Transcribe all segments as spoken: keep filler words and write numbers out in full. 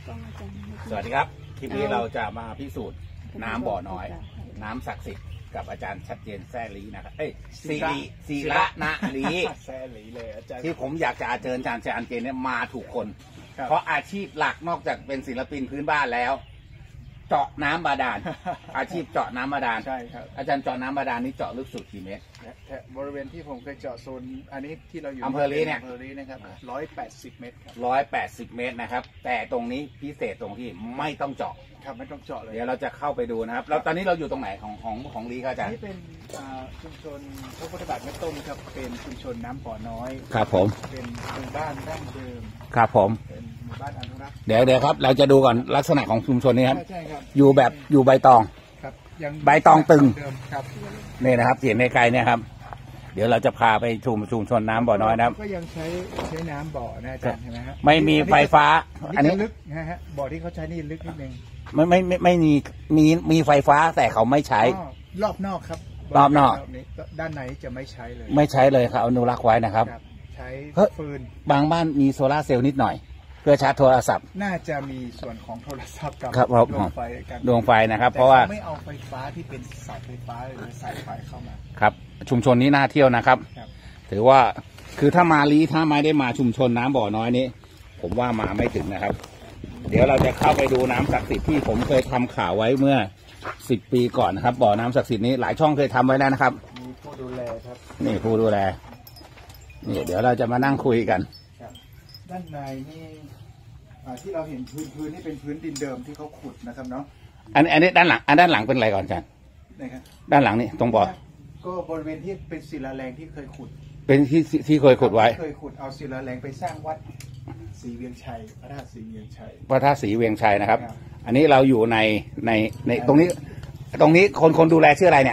สวัสดีครับคลิปนี้เราจะมาพิสูจน์น้ำบ่อน้อยน้ำศักดิ์สิทธิ์กับอาจารย์ชัดเจนแซ่ลีนะครับเอ้ยซีรีซีระนะลีแซ่ลีเลยอาจารย์ที่ผมอยากจะเชิญอาจารย์ชัดเจนเนี่ยมาถูกคนเพราะอาชีพหลักนอกจากเป็นศิลปินพื้นบ้านแล้วเจาะน้ำบาดาลอาชีพเจาะน้ำบาดาลใช่ครับอาจารย์เจาะน้ำบาดาลนี้เจาะลึกสุดกี่เมตรบริเวณที่ผมเคยเจาะโซนอันนี้ที่เราอยู่อำเภอลีเนี่ยอำเภอลีนะครับร้อยแปดสิบเมตรครับร้อยแปดสิบเมตรนะครับแต่ตรงนี้พิเศษตรงที่ไม่ต้องเจาะครับไม่ต้องเจาะเลยเดี๋ยวเราจะเข้าไปดูนะครับแล้วตอนนี้เราอยู่ตรงไหนของของของลีครับอาจารย์นี่เป็นชุมชนพระพุทธบาทแม่ต้มครับเป็นชุมชนน้ำบ่อน้อยครับผมเป็นหมู่บ้านดั้งเดิมครับผมเป็นหมู่บ้านอนุรักษ์เดี๋ยวเดี๋ยวครับเราจะดูก่อนลักษณะของชุมชนนี้ครับใช่ครับอยู่แบบอยู่ใบตองครับยังใบตองตึงครับนี่นะครับเสียงไกลๆเนี่ยครับเดี๋ยวเราจะพาไปชุมชุมชนน้ำบ่อน้อยนะครับก็ยังใช้ใช้น้ำบ่อนะอาจารย์ใช่ไหมครับไม่มีไฟฟ้าอันนี้ลึกนะฮะบ่อที่เขาใช้นี่ลึกนิดนึงไม่ไม่ไม่ไม่มีมีมีไฟฟ้าแต่เขาไม่ใช้รอบนอกครับรอบนอกด้านในจะไม่ใช้เลยไม่ใช้เลยครับอนุรักษ์ไว้นะครับใช้ฟืนบางบ้านมีโซลาร์เซลล์นิดหน่อยเพื่อชาร์จโทรศัพท์น่าจะมีส่วนของโทรศัพท์กับดวงไฟดวงไฟนะครับเพราะว่าไม่เอาไฟฟ้าที่เป็นสายไฟฟ้าหรือสายไฟเข้ามาครับชุมชนนี้น่าเที่ยวนะครับถือว่าคือถ้ามาลีถ้าไม่ได้มาชุมชนน้ำบ่อน้อยนี้ผมว่ามาไม่ถึงนะครับเดี๋ยวเราจะเข้าไปดูน้ำศักดิ์สิทธิ์ที่ผมเคยทำข่าวไว้เมื่อสิบปีก่อนนะครับบ่อน้ำศักดิ์สิทธิ์นี้หลายช่องเคยทำไว้แล้วนะครับมีผู้ดูแลครับนี่ผู้ดูแลนี่เดี๋ยวเราจะมานั่งคุยกันด้านในนี่ที่เราเห็นพื้นพื้นนี่เป็นพื้นดินเดิมที่เขาขุดนะครับเนาะอันอันนี้ด้านหลังอันด้านหลังเป็นอะไรก่อนอาจารย์นะครับด้านหลังนี่ตรงบ่อก็บริเวณที่เป็นศิลาแรงที่เคยขุดเป็นที่ที่เคยขุดไว้เคยขุดเอาศิลาแรงไปสร้างวัดศรีเวียงชัยพระธาตุศรีเวียงชัยพระธาตุศรีเวียงชัยนะครับอันนี้เราอยู่ในในในตรงนี้ตรงนี้คนคนดูแลชื่ออะไรเนี่ย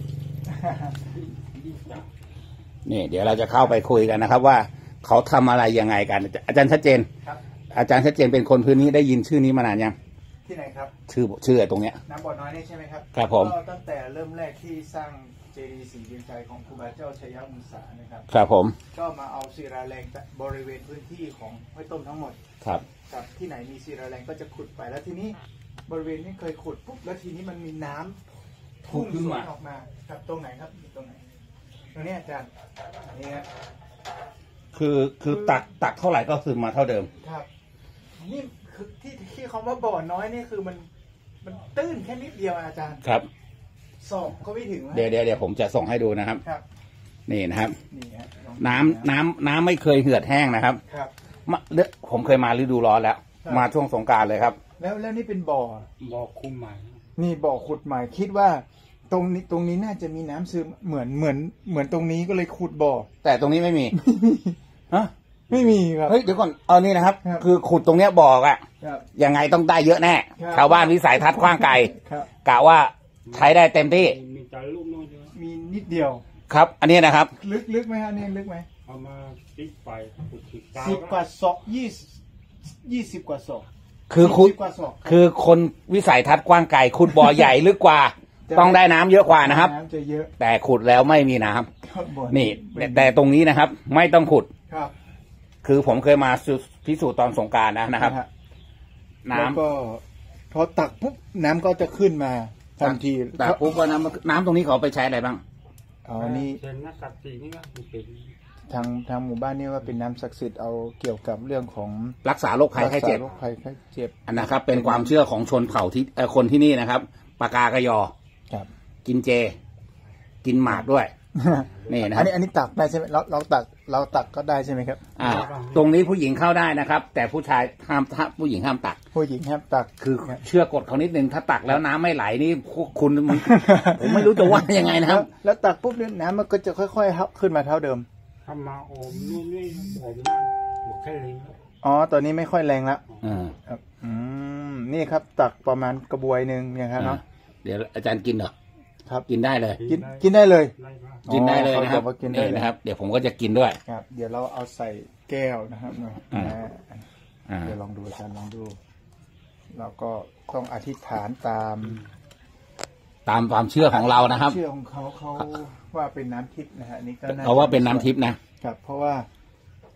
นี่เดี๋ยวเราจะเข้าไปคุยกันนะครับว่าเขาทำอะไรยังไงกันอาจารย์ชัดเจนอาจารย์ชัดเจนเป็นคนพื้นนี้ได้ยินชื่อนี้มานานยังที่ไหนครับชื่อชื่อตรงเนี้ยน้ำบ่อน้อยนี่ใช่ไหมครับครับผมก็ตั้งแต่เริ่มแรกที่สร้างเจดีย์ศรีเวียงชัยของครูบาเจ้าชัยมุสานะครับครับผมก็มาเอาศิลาแรงบริเวณพื้นที่ของห้วยต้มทั้งหมดครับกับที่ไหนมีศิลาแรงก็จะขุดไปแล้วทีนี้บริเวณนี้เคยขุดปุ๊บแล้วทีนี้มันมีน้ำพุ่งขึ้นออกมาครับตรงไหนครับตรงไหนตรงนี้อาจารย์นี่ฮะคือคือตักตักเท่าไหร่ก็ซึมมาเท่าเดิมครับนี่คือที่ที่เขาว่าบ่อน้อยนี่คือมันมันตื้นแค่นิดเดียวอาจารย์ครับศอกก็ไม่ถึงเดี๋ยวเดี๋ยวเดี๋ยวผมจะส่งให้ดูนะครับครับนี่นะครับน้ำน้ำน้ำไม่เคยเหือดแห้งนะครับครับมาเลือผมเคยมาฤดูร้อนแล้วมาช่วงสงกรานต์เลยครับแล้วแล้วนี่เป็นบ่อบ่อขุดใหม่นี่บ่อขุดใหม่คิดว่าตรงนี้ตรงนี้น่าจะมีน้ำซึมเหมือนเหมือนเหมือนตรงนี้ก็เลยขุดบ่อแต่ตรงนี้ไม่มีฮะไม่มีครับเฮ้ยเดี๋ยวก่อนเอานี่นะครับคือขุดตรงเนี้ยบ่ออะยังไงต้องได้เยอะแน่ชาวบ้านวิสัยทัศน์กว้างไกลกะว่าใช้ได้เต็มที่มีจานลูกน้อยมีนิดเดียวครับอันนี้นะครับลึกลึกไหมฮะนี่ลึกไหมเอามาสิบไปสิบกว่าศอกยี่ยี่สิบกว่าศอกคือขุดคือคนวิสัยทัศน์กว้างไกลขุดบ่อใหญ่ลึกกว่าต้องได้น้ำเยอะกว่านะครับแต่ขุดแล้วไม่มีน้ำนี่แต่ตรงนี้นะครับไม่ต้องขุดครับคือผมเคยมาพิสูจน์ตอนสงกรานต์นะนะครับน้ำก็พอตักปุ๊บน้ำก็จะขึ้นมาทันทีตักปุ๊บก็น้ำน้ำตรงนี้เขาไปใช้อะไรบ้างอ๋อนี่เป็นน้ำศักดิ์สิทธิ์นี่ก็เป็นทางทางหมู่บ้านนี่ว่าเป็นน้ำศักดิ์สิทธิ์เอาเกี่ยวกับเรื่องของรักษาโรคภัยไข้เจ็บโรคภัยไข้เจ็บอันนะครับเป็นความเชื่อของชนเผ่าที่คนที่นี่นะครับปากากยอครับกินเจกินหมากด้วยนี่นะอันนี้อันนี้ตักได้ใช่ไหมเราเราตักเราตักก็ได้ใช่ไหมครับอ่าตรงนี้ผู้หญิงเข้าได้นะครับแต่ผู้ชายห้ามผู้หญิงห้ามตักผู้หญิงห้ามตักคือเชื่อกฎเขานิดนึงถ้าตักแล้วน้ำไม่ไหลนี่คุณผมไม่รู้จะว่ายังไงนะครับแล้วตักปุ๊บเนี่ยน้ำมันก็จะค่อยๆขึ้นมาเท่าเดิมทำมาโอมนู่นนี่ผมนั่งบวกแค่ลิงอ๋อตอนนี้ไม่ค่อยแรงแล้วอืมนี่ครับตักประมาณกระบวยหนึ่งอย่างครับเนาะเดี๋ยวอาจารย์กินเหรอครับกินได้เลยกินกินได้เลยกินได้เลยนะครับนี่นะครับเดี๋ยวผมก็จะกินด้วยครับเดี๋ยวเราเอาใส่แก้วนะครับเนาะเดี๋ยวลองดูอาจารย์ลองดูเราก็ต้องอธิษฐานตามตามความเชื่อของเรานะครับเชื่อของเขาเขาว่าเป็นน้ำทิพย์นะฮะนี่ก็เขาว่าเป็นน้ำทิพย์นะครับเพราะว่า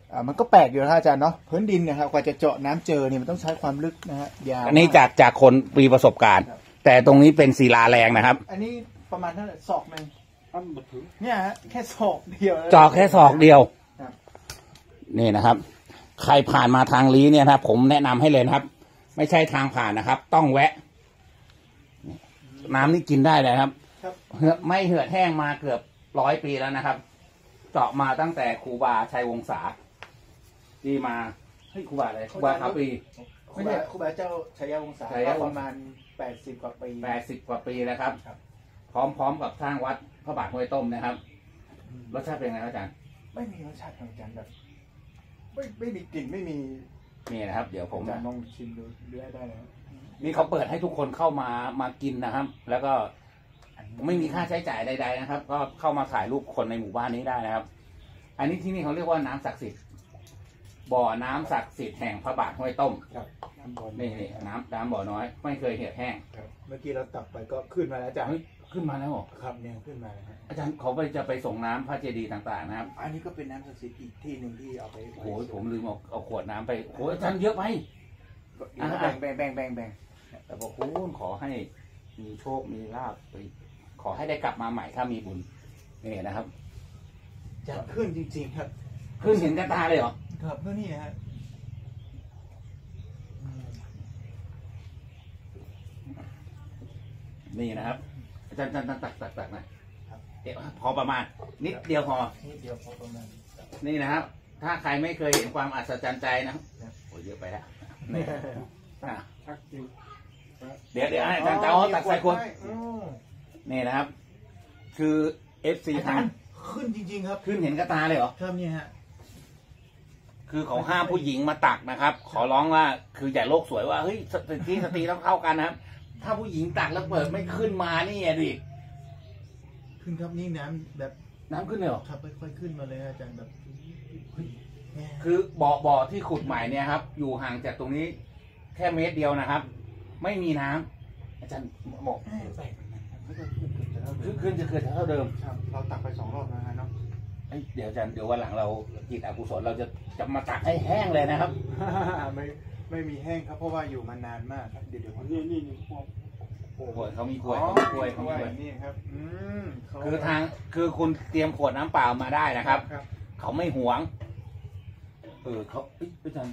อ่ามันก็แปลกอยู่นะอาจารย์เนาะพื้นดินเนะครับกว่าจะเจาะน้ำเจอเนี่ยมันต้องใช้ความลึกนะฮะยาวอันนี้จากจากคนมีประสบการณ์ แต่ตรงนี้เป็นศิลาแรงนะครับอันนี้ประมาณเท่าไหร่ศอกหนึ่งอันบัถึงเนี่ยฮะแค่ศอกเดียวเจาะแค่ศอกเดียวครับนี่นะครับ ใครผ่านมาทางลีเนี่ยนะครับผมแนะนำให้เลยนะครับ ไม่ใช่ทางผ่านนะครับ ต้องแวะ น้ำนี่กินได้เลยครับครับเหือดไม่เหือดแห้งมาเกือบร้อยปีแล้วนะครับ เจาะมาตั้งแต่ครูบาชัยวงศาที่มาเฮ้ยครูบาอะไรครูบาคาปีไม่ใช่ครูบาเจ้าชัยวงศาชัยวงศาประมาณแปดสิบกว่าปีแปดสิบกว่าปีแล้วครับครับพร้อมๆกับสร้างวัดพระบาทห้วยต้มนะครับรสชาติเป็นไงครับอาจารย์ไม่มีรสชาติของอาจารย์แบบไม่ไม่มีกลิ่นไม่มีนี่นะครับ เดี๋ยวผมอาจารย์ลองชิมดูเลือได้เลยนี่เขาเปิดให้ทุกคนเข้ามามากินนะครับ แล้วก็ไม่มีค่าใช้จ่ายใดๆนะครับ ก็เข้ามาถ่ายรูปคนในหมู่บ้านนี้ได้นะครับ อันนี้ที่นี่เขาเรียกว่าน้ำศักดิ์สิทธิ์บ่อน้ำศักดิ์สิทธิ์แห่งพระบาทห้วยต้มครับน้ำบอลนี่นี่น้ำน้ำบ่อน้อย ไม่เคยเหือดแห้งครับเมื่อกี้เราตักไปก็ขึ้นมาแล้วอาจารย์เฮ้ยขึ้นมาแล้วเหรอครับเนี่ยขึ้นมาแล้วฮะอาจารย์เขาไปจะไปส่งน้ำพระเจดีย์ต่างๆนะครับอันนี้ก็เป็นน้ำศักดิ์สิทธิ์อีกที่หนึ่งที่เอาไปโอ้โหผมลืมเอาเอาขวดน้ำไปโอ้โหอาจารย์เยอะไปแบ่งแบ่งแบ่งแบ่งแบ่งแต่บอกคุณขอให้มีโชคมีลาภไปขอให้ได้กลับมาใหม่ถ้ามีบุญนี่นะครับจะขึ้นจริงๆครับขึ้นเห็นกระตาเลยเหรอครับเพื่อนี่นะฮะอืมนี่นะครับอาจารย์อาจารย์ตักตักตักหน่อยเดี๋ยวพอประมาณ นิดเดียวพอนิดเดียวพอประมาณนี่นะครับ ถ้าใครไม่เคยเห็นความอัศจรรย์ใจนะครับโอ้ยเยอะไปแล้วนี่อ่ะชักจริงเดี๋ยวเดี๋ยวให้อาจารย์เจ้าตักใส่ขวดอืมนี่นะครับ คือเอฟซีอาทาจาง รย์ขึ้นจริงๆครับขึ้นเห็นกระตาเลยเหรอครับเนี่ยฮะคือเขาห้ามผู้หญิงมาตักนะครับ ขอร้องว่าคืออย่าโลกสวยว่าเฮ้ยสตรีสตรีต้องเข้ากันนะครับ ถ้าผู้หญิงตักแล้วเปิดไม่ขึ้นมานี่ไงดิขึ้นครับนี่น้ำแบบน้ำขึ้นเลยเหรอขับค่อยๆขึ้นมาเลยอาจารย์แบบเฮ้ยแม่คือบ่อบ่อที่ขุดใหม่เนี่ยครับ อยู่ห่างจากตรงนี้ แค่เมตรเดียวนะครับ ไม่มีน้ำอาจารย์บอกแม่แปลกเหมือนกันครับไม่เคยขึ้นเกือบจะเท่าเดิขึ้นมขึ้นจะเกิดเท่าเดิมครับเราตักไปสองรอบแล้วนะเนาะเอ้ยเดี๋ยวอาจารย์เดี๋ยววันหลังเราจิตอกุศลเราจะจะมาตักให้แห้งเลยนะครับไม่ไม่มีแห้งครับเพราะว่าอยู่มานานมากครับเดี๋ยวเดี๋ยวผมนี่นี่นี่พวกโอ้โหเขามีกล้วยอ๋อเขามีกล้วยเขามีกล้วยนี่ครับอืมเขคือทางคือคุณเตรียมขวดน้ำเปล่ามาได้นะครับครับเขาไม่หวง เออเขาเอ้ยอาจารย์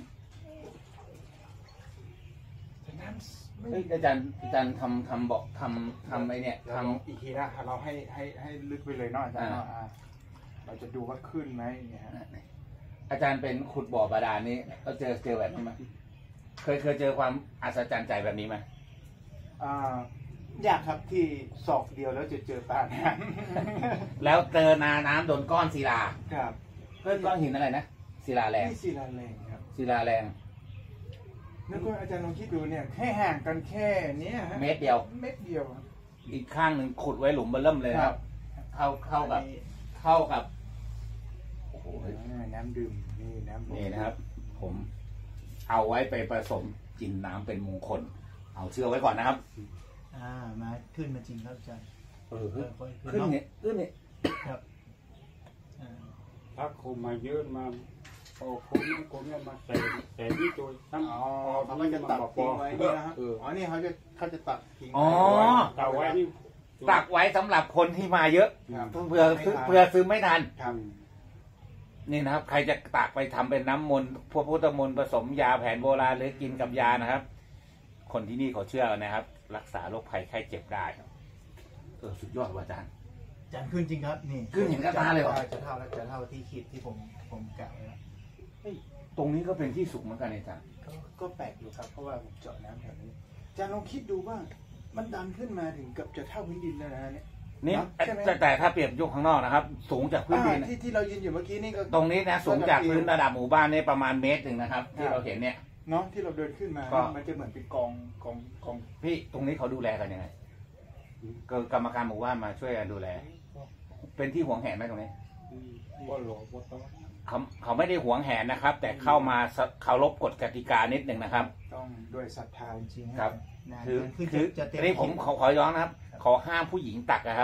น้ำไม่เอ้ยอาจารย์อาจารย์ทำทำบอกทำทำไอเนี่ยเดี๋ยวทลองอีกทีนะเราให้ให้ให้ลึกไปเลยเนาะอาจารย์เนาะอ่าเราจะดูว่าขึ้นไหมอย่างเงี้ยฮะำอาจารย์เป็นขุดบ่อบาดาลนี้เราเจอเจอแบบนี้ไหมเคยเคยเจอความอัศจรรย์ใจแบบนี้ไหมอ่ายากครับที่ศอกเดียวแล้วจะเจอปลาน้แล้วเจอนาน้ำโดนก้อนศิลาำครับเพื่อนก้อนหินอะไรนะศิลาแรงนี่ศิลาแรงครับศิลาแรงนึกว่าอาจารย์ลองคิดดูเนี่ยแค่ห่างกันแค่เนี้ยฮะเมตรเดียวเม็ดเดียวครับอีกข้างหนึ่งขุดไว้หลุมเบอร์เริ่มเลยนะครับ เท่าเท่ากับอันนี้เท่ากับโอ้โหอ่าน้ำดื่มนี่น้ำนี่นะครับ ผมเอาไว้ไปผสมกินน้ำเป็นมงคล เอาเชื่อไว้ก่อนนะครับอ่ามาขึ้นมาจริงครับอาจารย์เออค่อยๆขึ้นเนี่ยขึ้นเนี่ยครับอ่าถ้าคมมาเยอะมาพอคมนี่คมเนี่ยมาใส่ใส่นี่ตัวทั้งอ๋อเขาก็จะตัดทิ้งไว้นี่นะครับเอออ๋อนี่เขาจะเขาจะตัดทิ้งอ๋อตาไว้นี่ตักไว้สำหรับคนที่มาเยอะครับเพื่อเพื่อเพื่อซื้อไม่ทันครับนี่นะครับ ใครจะตักไปทำเป็นน้ำมนต์พวกพุทธมนต์ผสมยาแผนโบราณหรือกินกับยานะครับ คนที่นี่เขาเชื่อนะครับ รักษาโรคภัยไข้เจ็บได้ครับเออสุดยอดว่ะอาจารย์อาจารย์ขึ้นจริงครับนี่ขึ้นเห็นกับตาเลยเหรอจะเท่าแล้วจะเท่าที่คิดที่ผมผมกะไว้แล้วตรงนี้ก็เป็นที่สูงเหมือนกันอาจารย์ก็ก็แปลกอยู่ครับเพราะว่าผมเจาะน้ำแถวนี้อาจารย์ลองคิดดูว่ามันดันขึ้นมาถึงเกับจะเท่าพื้นดินแล้วนะเนี่ยนี่เนอะใช่ไหมแต่แต่ถ้าเปรียบยกข้างนอกนะครับ สูงจากพื้นดินอ่าที่ที่เรายืนอยู่เมื่อกี้นี่ก็ตรงนี้นะสูงจากพื้นระดับหมู่บ้านเนี่ยประมาณเมตรหนึ่งนะครับ ที่ครับเราเห็นเนี่ยเนาะที่เราเดินขึ้นมาก็มันจะเหมือนเป็นกองกองกองพี่ตรงนี้เขาดูแลกันยังไงก็กรรมการหมู่บ้านมาช่วยกันดูแล เป็นที่หวงแหนไหมตรงนี้ว่าหลอกว่าต้องเขาเขาไม่ได้หวงแหนนะครับ แต่เข้ามาเคารพกฎกติกานิดหนึ่งนะครับต้องด้วยศรัทธาจริงๆครับนะคือขึ้นคือจะเต็มอันนี้ผมขอขอย้อนนะครับ ขอห้ามผู้หญิงตักนะครับ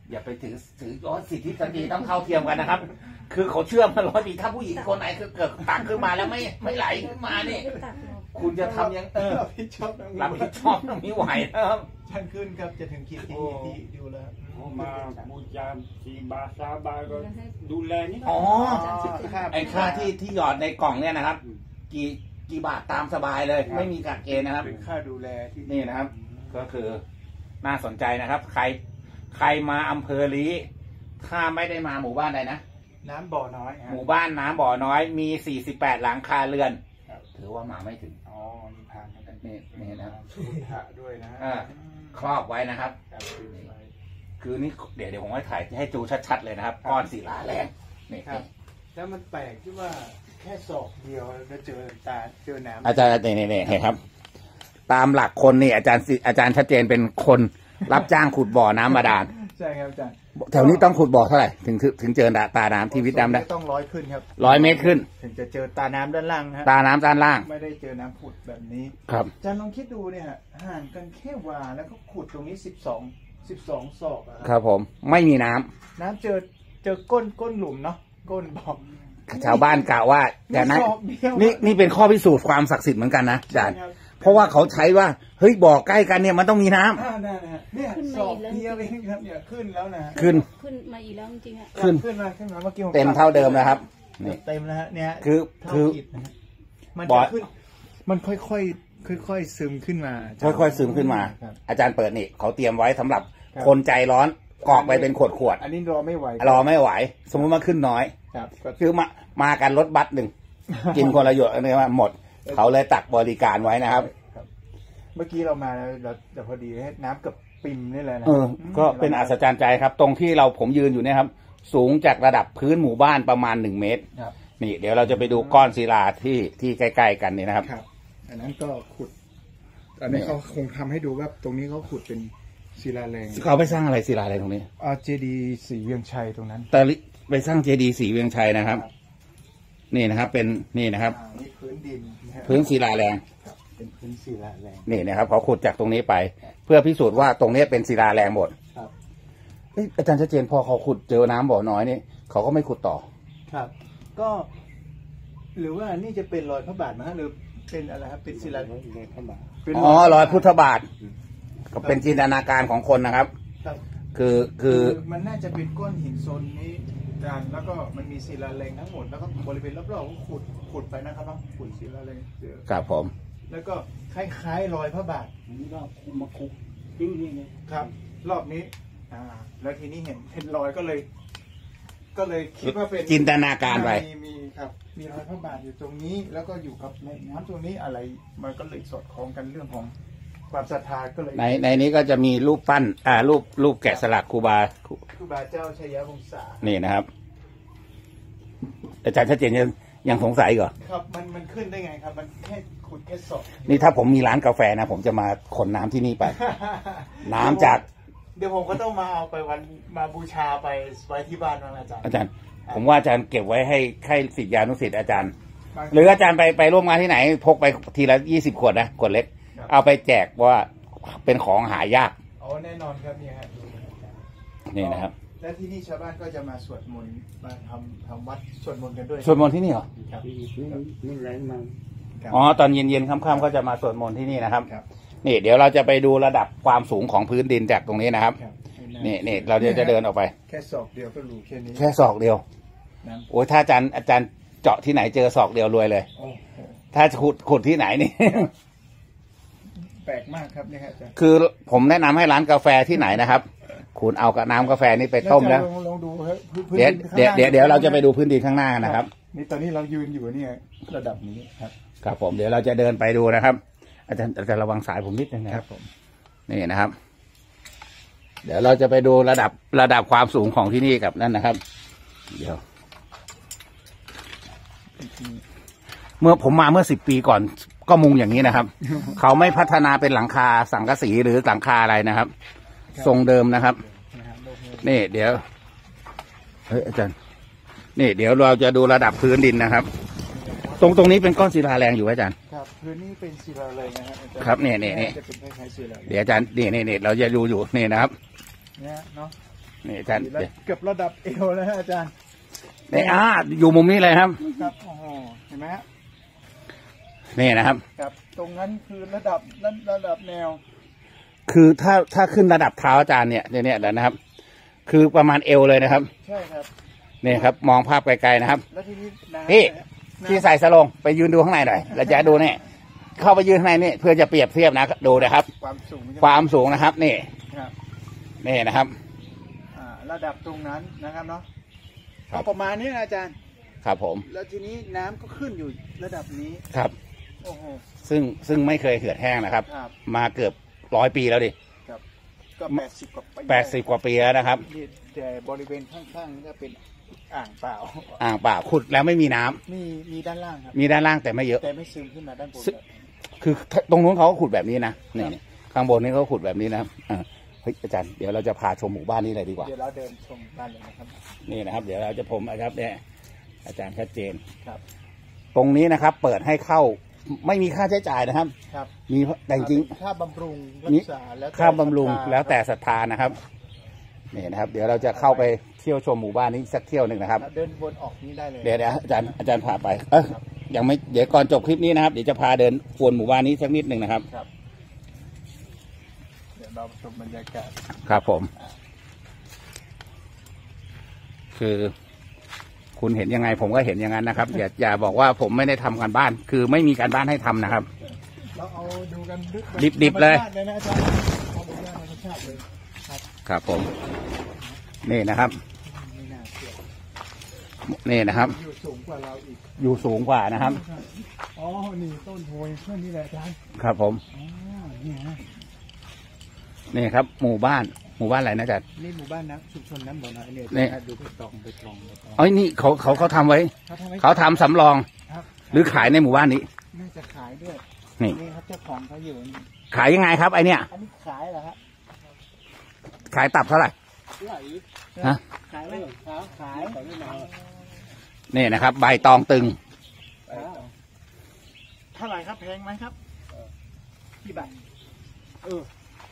อย่าไปถือถือย้อนสิทธิสตรีต้องเท่าเทียมกันนะครับ คือเขาเชื่อมาร้อยปีถ้าผู้หญิงคนไหนคือเกิดตักขึ้นมาแล้วไม่ไม่ไหลขึ้นมานี่คุณจะทำยังเออรับผิดชอบนะรับผิดชอบต้องมีไหวนะครับชันขึ้นครับจะถึงขีดที่ที่ดูแล้วโอ้มาบูชาสี่บาทสามบาทก็ดูแลนี่อ๋อครับไอ้ค่าที่ที่หยอดในกล่องเนี่ยนะครับ กี่กี่บาทตามสบายเลย ไม่มีกักเกณฑ์นะครับเป็นค่าดูแลที่นี่นะครับ ก็คือน่าสนใจนะครับ ใครใครมาอำเภอลีถ้าไม่ได้มาหมู่บ้านใดนะน้ำบ่อน้อยหมู่บ้านน้ำบ่อน้อยมีสี่สิบแปดหลังคาเรือนถือว่ามาไม่ถึงอ๋อนี่ผ่านกันนี่นี่นะครับพุทธะด้วยนะอ่า ครอบไว้นะครับ คือนี่เดี๋ยวเดี๋ยวผมให้ถ่ายให้ดูชัดๆเลยนะครับก้อนศิลาแรงนี่ครับ แล้วมันแปลกที่ว่าแค่ศอกเดียวแล้วเจอตาเจอน้ำอาจารย์นี่นี่นี่เห็นครับ ตามหลักคนนี่อาจารย์สิอาจารย์ชัดเจนเป็นคนรับจ้างขุดบ่อน้ำบาดาลใช่ครับอาจารย์แถวนี้ต้องขุดบ่อเท่าไหร่ถึงถึงถึงเจอตาน้ำที่วิทย์น้ำได้ต้องร้อยขึ้นครับร้อยเมตรขึ้นถึงจะเจอตาน้ำด้านล่างนะฮะตาน้ำด้านล่างไม่ได้เจอน้ำผุดแบบนี้ครับอาจารย์ลองคิดดูเนี่ยฮะห่างกันแค่วาแล้วก็ขุดตรงนี้สิบสองสิบสองศอกอะครับผมไม่มีน้ำน้ำเจอเจอก้นก้นหลุมเนาะก้นบ่อชาวบ้านกล่าวว่าอย่านะศอกเดียวนี่นี่เป็นข้อพิสูจน์ความศักดิ์สิทธิ์เหมือนกันนะอาจารย์ใช่ครับเพราะว่าเขาใช้ว่าเฮ้ยบ่อใกล้กันเนี่ยมันต้องมีน้ำอ่านั่นนะฮะเนี่ยขึ้นศมาอกอีกแล้วเดียวเองครับเนี่ยขึ้นแล้วนะฮะขึ้นขึ้นมาอีกแล้วจริงๆอ่ะขึ้นขึ้นมาขึ้นมาเมื่อกี้ผมเต็มเท่าเดิมแล้วครับนี่เต็มแล้วฮะเนี่ยคือเท่าคืออิฐนะฮะมันบอจะสขึ้นมันค่อยๆค่อยๆซึมขึ้นมาาจารค่อยๆซึมขึ้นมาครับอาจารย์เปิดนี่เขาเตรียมไว้สำหรับครับคนใจร้อนกรอกไปเป็นขวดขวดอันนี้รอไม่ไหวๆรอไม่ไหว สมมติมาขึ้นน้อยครับก็คือมามากันรถบัสหนึ่ง กินคนละหยดอันนี้ว่าหมด เขาเลยตักบริการไว้นะครับเมื่อกี้เรามาเราแต่พอดีให้น้ำกับปิมนี่เลยนะเออ ก็เป็นอัศจรรย์ใจครับ ตรงที่เราผมยืนอยู่เนี่ยครับ สูงจากระดับพื้นหมู่บ้านประมาณหนึ่งเมตรครับนี่ เดี๋ยวเราจะไปดูก้อนศิลาที่ที่ใกล้ๆกันนี่นะครับครับ อันนั้นก็ขุด อันนี้เขาคงทำให้ดูว่าตรงนี้เขาขุดเป็นศิลาแรงเขาไปสร้างอะไรศิลาอะไรตรงนี้อาเจดีสีเวียงชัยตรงนั้นแต่ไปสร้างเจดีย์ศรีเวียงชัยนะครับ นี่นะครับ เป็นนี่นะครับอ่านี่พื้นดินนะฮะพื้นศิลาแรงครับเป็นพื้นศิลาแรงนี่นะครับเขาขุดจากตรงนี้ไป เพื่อพิสูจน์ว่าตรงนี้เป็นศิลาแรงหมดครับเอ้ยอาจารย์ชัดเจนพอเขาขุดเจอน้ำบ่อน้อยนี่เขาก็ไม่ขุดต่อครับ ก็ หรือว่านี่จะเป็นรอยพระบาทมั้งฮะหรือเป็นอะไรครับเป็นศิลาเลยเข้ามาเป็นอ๋อรอยพุทธบาทก็เป็นจินตนาการของคนนะครับครับคือคือมันน่าจะเป็นก้อนหินโซนนี้กันแล้วก็มันมีศิลาแรงทั้งหมดแล้วก็บริเวณรอบๆก็ขุดขุดไปนะครับเนาะขุดศิลาแรงเจอกับผมแล้วก็คล้ายๆรอยพระบาทอันนี้ก็คุมมาคุกนี่นี่นี่ครับ รอบนี้ อ่า แล้วทีนี้เห็นเห็นรอยก็เลย ก็เลยคิดว่าเป็นจินตนาการไปมีมีครับ มีรอยพระบาทอยู่ตรงนี้ แล้วก็อยู่กับในน้ำตรงนี้อะไร มันก็เลยสอดคล้องกันเรื่องของความศรัทธาก็เลยในในนี้ก็จะมีรูปปั้นอ่ารูปรูปแกะสลักครูบาครูบาเจ้าชัยวงศานี่นะครับ อาจารย์ชัดเจนยังยังสงสัยก่อนครับ มันมันขึ้นได้ไงครับ มันแค่ขุดแค่ศอกนี่ถ้าผมมีร้านกาแฟนะ ผมจะมาขนน้ำที่นี่ไป น้ำจากเดี๋ยวผมก็ต้องมาเอาไปวันมาบูชาไปไว้ที่บ้านนะอาจารย์อาจารย์ ผมว่าอาจารย์เก็บไว้ให้ให้ศิษยานุศิษย์อาจารย์บางหรืออาจารย์ไปไปร่วมงานที่ไหน พกไปทีละยี่สิบขวดนะขวดเล็ก เอาไปแจกว่าเป็นของหายากอ๋อแน่นอนครับเนี่ยฮะนี่นะครับและที่นี่ชาวบ้านก็จะมาสวดมนต์มาทำทำวัดสวดมนต์กันด้วยสวดมนต์ที่นี่เหรอครับนี่นี่นี่แรงมาครับอ๋อ ตอนเย็นๆค่ำๆก็จะมาสวดมนต์ที่นี่นะครับครับนี่เดี๋ยวเราจะไปดูระดับความสูงของพื้นดินจากตรงนี้นะครับครับนี่นี่เราจะจะเดินออกไปแค่ศอกเดียวก็รู้แค่นี้แค่ศอกเดียวนะโอ้ยถ้าอาจารย์อาจารย์เจาะที่ไหนเจอศอกเดียวรวยเลยโอ้โหถ้าขุดขุดที่ไหนนี่แปลกมากครับเนี่ยฮะอาจารย์คือผมแนะนำให้ร้านกาแฟที่ไหนนะครับ คุณเอากับน้ำกาแฟนี่ไปต้มแล้วอาจารย์ลองลองดูครับพื้นเดี๋ยวพื้นเดี๋ยวข้างล่างเดี๋ยวเดี๋ยวเราจะไปดูพื้นดินข้างหน้านะครับนี่ตอนนี้เรายืนอยู่เนี่ยระดับนี้ครับครับผมเดี๋ยวเราจะเดินไปดูนะครับ อาจารย์อาจารย์ระวังสายผมนิดนึงนะคครัรับบ ผมนี่นะครับ เดี๋ยวเราจะไปดูระดับระดับความสูงของที่นี่กับนั่นนะครับ เดี๋ยว เมื่อผมมาเมื่อสิบปีก่อน ก็มุงอย่างนี้นะครับ เขาไม่พัฒนาเป็นหลังคาสังกะสีหรือหลังคาอะไรนะครับ ทรงเดิมนะครับนะครับโลกนี้นี่ เดี๋ยวเฮ้ยอาจารย์ นี่ เดี๋ยวเราจะดูระดับพื้นดินนะครับ ตรงตรงนี้เป็นก้อนศิลาแรงอยู่ไหมอาจารย์ครับพื้นนี้เป็นศิลาเลยนะฮะอาจารย์ครับเนี่ยเนี่ยเนี่ยจะเป็นคล้ายๆศิลาเลยเดี๋ยวอาจารย์นี่นี่นี่เราจะดูอยู่นี่นะครับเนี่ยเนาะนี่อาจารย์เกือบระดับเอวแล้วฮะอาจารย์นี่อ่าอยู่มุมนี้เลยครับครับโอ้โหเห็นไหมฮะนี่นะครับครับตรงนั้นคือระดับระดับแนวคือถ้าถ้าขึ้นระดับเท้าอาจารย์เนี่ยเนี่ยเนี่ยนะครับ คือประมาณเอวเลยนะครับใช่ครับนี่ครับ มองภาพไกลๆนะครับแล้วทีนี้น้ำพี่น้ำพี่ใส่สลงไปยืนดูข้างในหน่อยแล้วจะดูเนี่ยเข้าไปยืนข้างในนี่เพื่อจะเปรียบเทียบนะดูนะครับความสูงความสูงนะครับ นี่ครับนี่นะครับอ่าระดับตรงนั้นนะครับเนาะครับก็ประมาณนี้นะอาจารย์ครับผมแล้วทีนี้น้ำก็ขึ้นอยู่ระดับนี้ครับโอ้โหซึ่งซึ่งไม่เคยเหือดแห้งนะครับครับมาเกือบร้อยปีแล้วดิครับก็แปดสิบกว่าปีแปดสิบกว่าปีแล้วนะครับนี่แต่บริเวณข้างๆนี่ก็เป็นอ่างเปล่าอ่างเปล่าขุดแล้วไม่มีน้ำมีมีด้านล่างครับมีด้านล่างแต่ไม่เยอะแต่ไม่ซึมขึ้นมาด้านบนซึ คือตรงนู้นเขาก็ขุดแบบนี้นะนี่ข้างบนนี่เขาขุดแบบนี้นะครับอ่าเฮ้ยอาจารย์เดี๋ยวเราจะพาชมหมู่บ้านนี้เลยดีกว่าเดี๋ยวเราเดินชมบ้านเลยนะครับนี่นะครับ เดี๋ยวเราจะผมนะครับเนี่ยอาจารย์ชัดเจนครับตรงนี้นะครับ เปิดให้เข้าไม่มีค่าใช้จ่ายนะครับครับมีแต่จริงค่าบำรุงรันี่กษาแล้วแต่ค่าบำรุงศรัทธาแล้วแต่ศรัทธานะครับนี่นะครับ เดี๋ยวเราจะเข้าไปเที่ยวชมหมู่บ้านนี้สักเที่ยวหนึ่งนะครับเดินวนออกนี้ได้เลยเดี๋ยวเดี๋ยวอาจารย์อาจารย์พาไปเออยังไม่เดี๋ยวก่อนจบคลิปนี้นะครับเดี๋ยวจะพาเดินวนหมู่บ้านนี้สักนิดหนึ่งนะครับครับ เดี๋ยวเราชมบรรยากาศครับผม คือ คุณเห็นยังไงผมก็เห็นอย่างนั้นนะครับ อย่าอย่าบอกว่าผมไม่ได้ทำการบ้าน คือไม่มีการบ้านให้ทำนะครับเราเอาดูกันดิบๆเลยธรรมชาติเลยนะอาจารย์เอาดูธรรมชาติเลยครับครับผม นี่นะครับไม่น่าเชื่อนี่นะครับอยู่สูงกว่าเราอีกอยู่สูงกว่านะครับอ๋อนี่ต้นโพยเพื่อนนี่แหละอาจารย์ครับผมอ๋อนี่ฮะนี่ครับ หมู่บ้าน หมู่บ้านอะไรนะอาจารย์นี่หมู่บ้านนะชุมชนน้ำบ่อน้อยเนี่ยนี่ดูไปตองไปตองไปตองเอ้ยนี่เขาเขาเขาทำไว้เขาทำให้เขาทำสำรองครับหรือขายในหมู่บ้านนี้น่าจะขายด้วยนี่นี่ครับเจ้าของเขาอยู่นี่ขายยังไงครับไอเนี่ยอันนี้ขายเหรอครับขายตับเท่าไหร่ ฮะขายไหมครับขายนี่นะครับ ใบตองตึงเท่าไหร่ครับแพงไหมครับกี่บาทเออ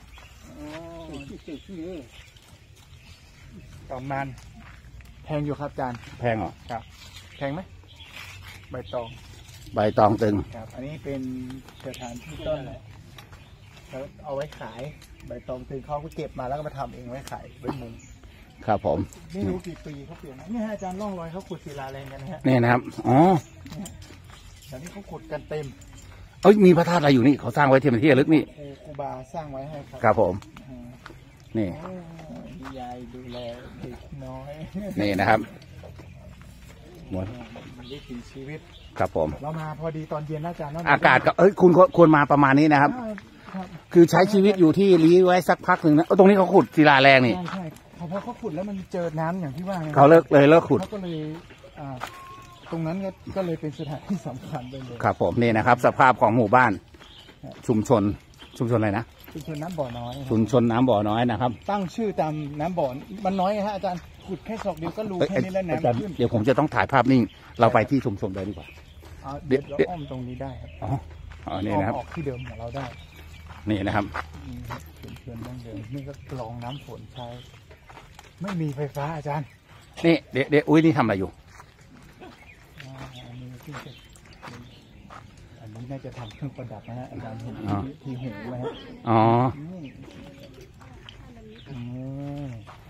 ประมาณแพงอยู่ครับอาจารย์แพงเหรอครับแพงไหมใบตองใบตองตึงครับ อันนี้เป็นสถานที่ต้นแล้วเอาไว้ขายใบตองตึงเขาก็เก็บมาแล้วก็มาทำเองไว้ขายไว้มุงครับผมไม่รู้กี่ปีเขาเปลี่ยนนะนี่ฮะอาจารย์ร่องรอยเขาขุดศิลาแรงกันนะฮะนี่นะครับ อ๋อตอนนี้เขาขุดกันเต็มเอ้ย มีพระธาตุอะไรอยู่นี่ เขาสร้างไว้ที่มันที่ระลึกนี่ครูครูบาสร้างไว้ให้ครับครับผมอ่านี่โอ้ยยายดูแลเด็กน้อยนี่นะครับหมดมันได้ถึงชีวิตครับผมเรามาพอดีตอนเย็นนะอาจารย์เนะอากาศก็ เอ้ย คุณควรควรมาประมาณนี้นะครับอ่าครับคือใช้ชีวิตอยู่ที่ลี้ไว้สักพักหนึ่งนะเอ้าตรงนี้เขาขุดศิลาแรงนี่ใช่ใช่พอพอเขาขุดแล้วมันเจอน้ำอย่างที่ว่าไงเขาเลิกเลยเลิกขุดเขาก็เลยอ่าตรงนั้นก็ก็เลยเป็นสถานที่สำคัญไปเลยครับผม นี่นะครับ สภาพของหมู่บ้าน ชุมชน ชุมชนอะไรนะชุมชนน้ำบ่อน้อยครับชุมชนน้ำบ่อน้อยนะครับตั้งชื่อตามน้ำบ่อมันน้อยไงฮะอาจารย์ขุดแค่ศอกเดียวก็รู้เอ้ยแค่นี้แล้วอาจารย์น้ำขึ้นเดี๋ยวผมจะต้องถ่ายภาพนิ่ง เราไปที่ชุมชนเลยดีกว่าอ่าเดี๋เดี๋ยยว วเราอ้อมตรงนี้ได้ครับอ๋อ อ๋อ นี่นะครับอ้อมออกที่เดิมของเราได้นี่นะครับนี่ครับเป็นเพื่อนดั้งเดิมนี่ก็กรองน้ำฝนใช้ไม่มีไฟฟ้าอาจารย์นี่เดี๋ยวเดี๋ยวอุ้ยนี่ทำอะไรอยู่อ่าอันนี้ที่จะอันนี้น่าจะทำเครื่องประดับนะฮะอาจารย์เห็นอ๋อที่ที่หูไหมฮะอ๋อนี่อืม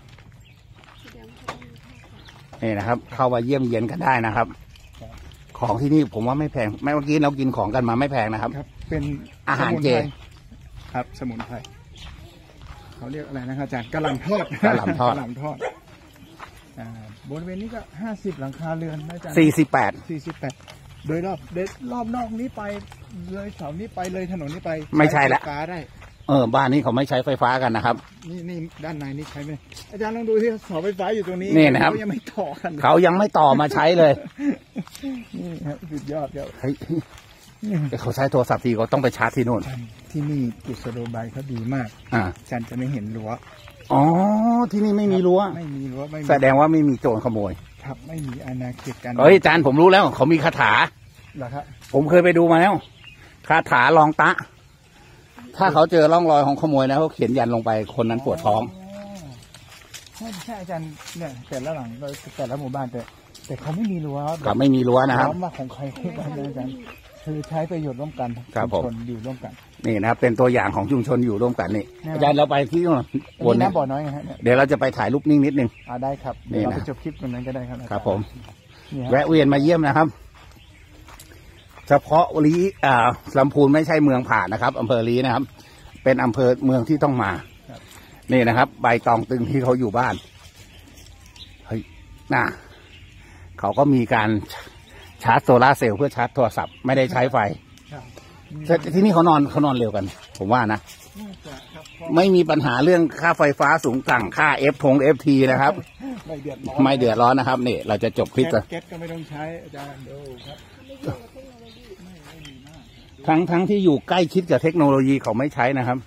นี่นะครับ เข้ามาเยี่ยมเยียนกันได้นะครับ ของที่นี่ผมว่าไม่แพงแม้เมื่อกี้เรากินของกันมาไม่แพงนะครับครับเป็นอาหารเจสมุนไพครับ สมุนไพรเขาเรียกอะไรนะครับอาจารย์กะหล่ำทอดกะหล่ำทอดกะหล่ำทอดอ่าบริเวณนี้ก็ห้าสิบหลังคาเรือนนะอาจารย์สี่สิบแปดสี่สิบแปดโดยรอบเดรอบนอกนี้ไปเลยเสานี้ไปเลยถนนนี้ไปไม่ใช่ละไฟฟ้าได้เออ บ้านนี้เขาไม่ใช้ไฟฟ้ากันนะครับนี่นี่ด้านในนี่ใช้ไหมอาจารย์ลองดูที่เสาไฟฟ้าอยู่ตรงนี้นี่นะครับเขายังไม่ต่อกันเขายังไม่ต่อมาใช้เลยนี่ครับสุดยอดครับเฮ้ยเขาใช้โทรศัพท์ทีเขาต้องไปชาร์จที่โน่นที่นี่กุศโลบายเขาดีมากอ่าอาจารย์จะไม่เห็นรั้วอ๋อ ที่นี่ไม่มีรั้วไม่มีรั้วไม่มีแสดงว่าไม่มีโจรขโมยครับไม่มีอาณาเขตการเฮ้ยอาจารย์ผมรู้แล้ว เขามีคาถาเหรอครับผมเคยไปดูมาแล้ว คาถาลองตะ ถ้าเขาเจอร่องรอยของขโมยนะเขาเขียนยันลงไปคนนั้นปวดท้องใช่ใช่อาจารย์เนี่ยแต่ละหลังแต่ละหมู่บ้านแต่แต่เขาไม่มีรั้วครับไม่มีรั้วนะครับว่าของใครของบ้านอาจารย์คือใช้ประโยชน์ร่วมกันครับผมชุชนอยู่ร่วมกันนี่นะครับ เป็นตัวอย่างของชุมชนอยู่ร่วมกันนี่แน่นอนอาจารย์เราไปที่นู่นบนนี่เนี่ยน้ำบ่อน้อยไงฮะเนี่ยเดี๋ยวเราจะไปถ่ายรูปนิ่งนิดนึงอ่าได้ครับนี่เดี๋ยวนะเราไปจบคลิปตรงนั้นก็ได้ครับอาจาย์ครับผมนี่ฮะแวะเวียนมาเยี่ยมนะครับ เฉพาะลีอ่าลำพูนไม่ใช่เมืองผ่านนะครับอำเภอลีนะครับ เป็นอำเภอเมืองที่ต้องมา นี่นะครับ ใบตองตึงที่เขาอยู่บ้านเฮ้ยน่ะเขาก็มีการชาร์จโซลาร์เซลล์เพื่อชาร์จโทรศัพท์ไม่ได้ใช้ไฟครับแต่ที่นี่เขานอนเขานอนเร็วกัน ผมว่านะน่าจะครับเพราะไม่มีปัญหาเรื่องค่าไฟฟ้าสูงสั่งค่าเอฟทงเอฟทีนะครับไม่เดือดร้อนไม่เดือดร้อนนะครับนี่เราจะจบคลิปแก๊กัสนแก๊สก็ไม่ต้องใช้อาจารย์ดูครับทั้งทั้งที่อยู่ใกล้ชิดกับเทคโนโลยีเขาไม่ใช้นะครับ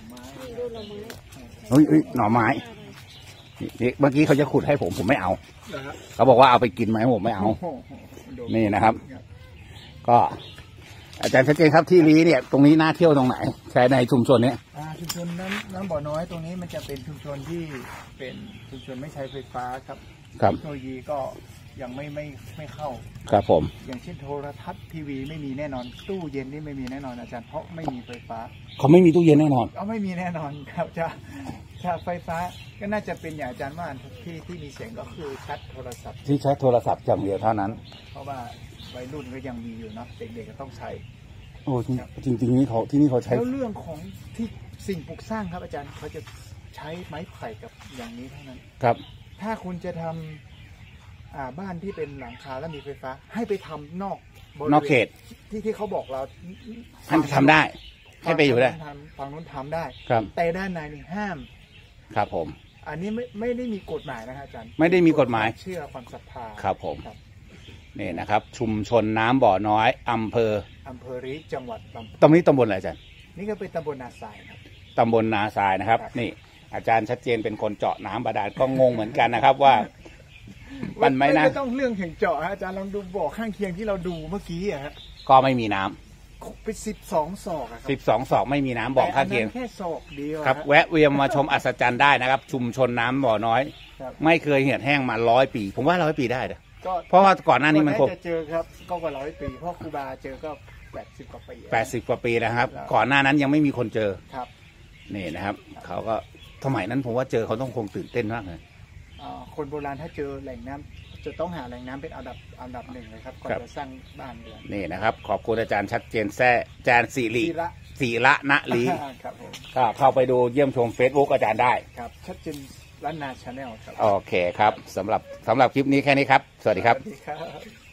หน่อไม้เฮ้ยเฮ้ยหน่อไม้นี่นี่เมื่อกี้เขาจะขุดให้ผมผมไม่เอานะครับเขาบอกว่าเอาไปกินไหมผมไม่เอาโอ้โหดูนี่นะครับ ก็อาจารย์ชัดเจนครับที่ลีเนี่ย ตรงนี้น่าเที่ยวตรงไหนใช้ในชุมชนเนี้ยอ่าชุมชนน้ำน้ำบ่อน้อยตรงนี้มันจะเป็นชุมชนที่เป็นชุมชนไม่ใช้ไฟฟ้าครับครับเทคโนโลยีก็ยังไม่ไม่ไม่เข้าครับผมอย่างเช่นโทรทัศน์ทีวีไม่มีแน่นอนตู้เย็นนี่ไม่มีแน่นอนอาจารย์เพราะไม่มีไฟฟ้าเขาไม่มีตู้เย็นแน่นอนเอาไม่มีแน่นอนครับจะจะไฟฟ้าก็น่าจะเป็นอย่างอาจารย์ว่าที่ที่มีเสียงก็คือชัดโทรศัพท์ที่ใช้โทรศัพท์อย่างเดียวเท่านั้นเพราะว่าวัยรุ่นก็ยังมีอยู่เนาะเด็กๆก็ต้องใช้โอ้จริงจริงๆนี่เขาที่นี่เขาใช้แล้วเรื่องของที่สิ่งปลูกสร้างครับอาจารย์เขาจะใช้ไม้ไผ่กับอย่างนี้เท่านั้นครับถ้าคุณจะทำอ่าบ้านที่เป็นหลังคาแล้วมีไฟฟ้า ให้ไปทำนอกบริวณนอกเขตที่ที่เขาบอกเราท่านทำได้ ให้ไปอยู่ได้ฝั่งนู้นทำฝั่งนู้นทำได้ครับแต่ด้านในนี่ห้ามครับผมอันนี้ไม่ไม่ได้มีกฎหมายนะครับอาจารย์ไม่ได้มีกฎหมายเชื่อความศรัทธาครับผมครับนี่นะครับ ชุมชนน้ำบ่อน้อยอำเภออำเภอริจังหวัดลำพูนตรงนี้ตำบลอะไรอาจารย์นี่ก็เป็นตำบลนาทรายครับตำบลนาทรายนะครับครับนี่ อาจารย์ชัดเจนเป็นคนเจาะน้ำบาดาลก็งงเหมือนกันนะครับว่า มันไม่นะไม่ต้องเรื่องถึงเจาะฮะอาจารย์ลองดูบ่อข้างเคียงที่เราดูเมื่อกี้อะฮะก็ไม่มีน้ำเป็นสิบสองศอกอะครัสิบสองศอกไม่มีน้ำบ่อข้างเคียงแต่อันนั้นแค่ศอกเดียวอะครับฮะแวะเวียนมาชมอัศจรรย์ได้นะครับ ชุมชนน้ำบ่อน้อยครับไม่เคยเหี่ยแห้งมาร้อยปี ผมว่าร้อยปีได้นะก็เพราะว่าก่อนหน้านี้มันคก่งจะเจอครับก็กว่าร้อยปีเพราะครูบาเจอก็แปดสิบกว่าปีแปดสิบกว่าปีนะครับครับก่อนหน้านั้นยังไม่มีคนเจอครับนี่นะครับ เขาก็สมัยนั้นผมว่าเจอเขาต้องคงตื่นเต้นมากเลยอ่าคนโบราณถ้าเจอแหล่งน้ำจะต้องหาแหล่งน้ำเป็นอันดับอันดับหนึ่งเลยครับก่อนครับจะสร้างบ้านเรือนนี่นะครับ ขอบคุณอาจารย์ชัดเจนแซ่อาจารย์สิริทีละศิระณลีครับผมก็เข้าไปดูเยี่ยมชม Facebook อาจารย์ได้ครับชัดเจนล้านนาชาแนลครับโอเคครับสำหรับสำหรับคลิปนี้แค่นี้ครับ สวัสดีครับสวัสดีครับ